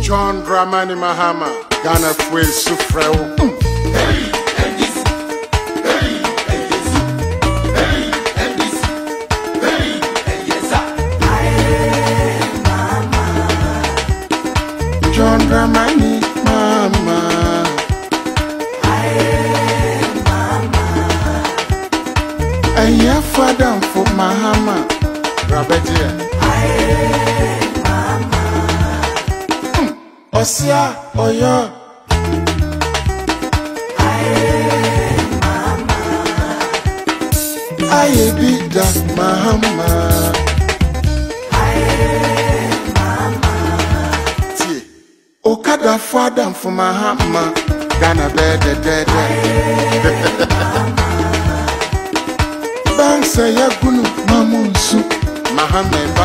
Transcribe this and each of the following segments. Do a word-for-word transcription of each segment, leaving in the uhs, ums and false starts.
John Dramani Mahama, Ghana Fwe Sufreo. Hey, N D C. Hey, N D C. Hey, N D C. Hey, yes, sir. Aye, mama. John Dramani Mama. Aye, mama. Aye, father for Mahama. Rabedia. Aye, mama. Osia, Oyo. Aye, mama. Aye, Bida Mahama. Aye, mama. Tie. Okada father for Mahama. Ghana bed dead. Bang say ya gunu mamunsu. Mahameba.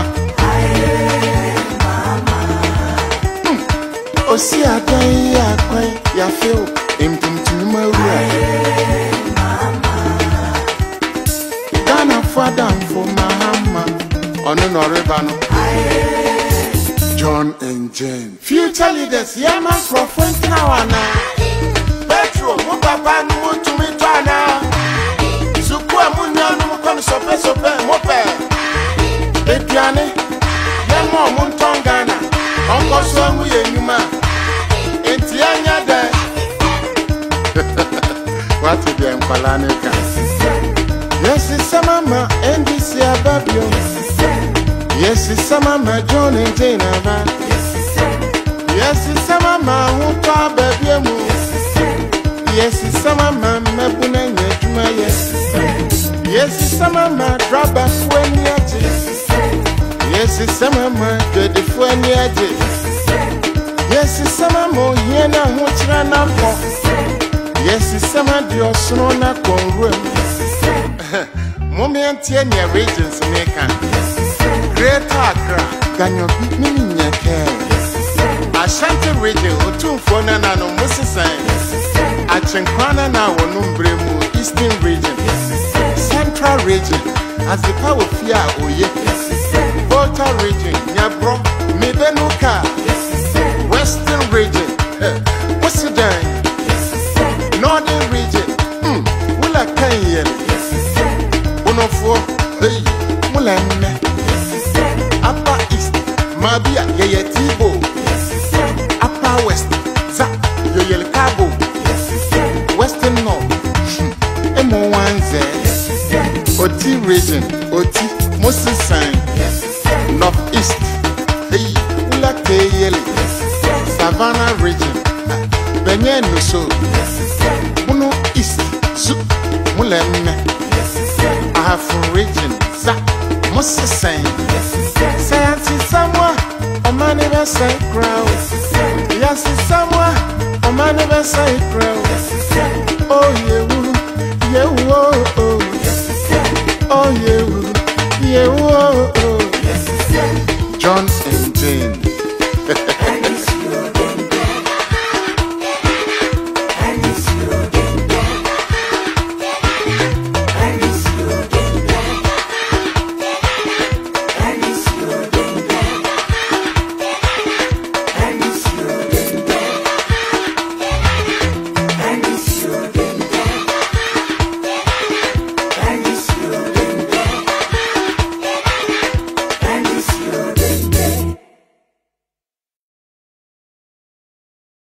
Osi adan ya kwan ya feel imtumtum mawura. Ghana father for Mahama onu no reba no. John and Jane future leaders yama for front na wana. Petro mo papa no mo tumi to ana. Suku amunya no mo kon sope sope mo pe. Eduane yama mo nton Ghana. Onko so mu yenyuma. Enti anya de. What to be empalanika? Yes, it's a mama N D C ababio. Yes, it's a mama John and Jane aba. Yes, it's a mama who pa baby mu. Yes, it's a mama mebuna nyejuma yes. Yes, it's a mama draba fweni ati. Yes, it's a mama dedi fweni ati. Yes, it's a mama yena huchira na po. Yes, it's a mama diosuno na kongwe. Mommy antie near regions maker. Greater Accra, Ghana mimi nyake. Ashanti region otu fona na no musisan. Achenkwana na wonumbre mu Eastern region. Central region as the power fear oye. Volta region nyabro mebenuka. Western region Wasudan. Northern region hmm wula kanye. Unofo hey mulenne. Upper East Mabia yeye Tibo. Upper West za yeye Cabo. Western North Emo Wanze. Oti region Oti Mosisan. North East hey ula keyele. Savannah region Benye Nuso. Uno East Zu mulenne. Afro region za Mosisan. Say someone a man never say crowd. Yes, someone a man never say crowd. Oh yeah, yeah, oh oh. Oh yeah, yeah, oh oh. John and Jane.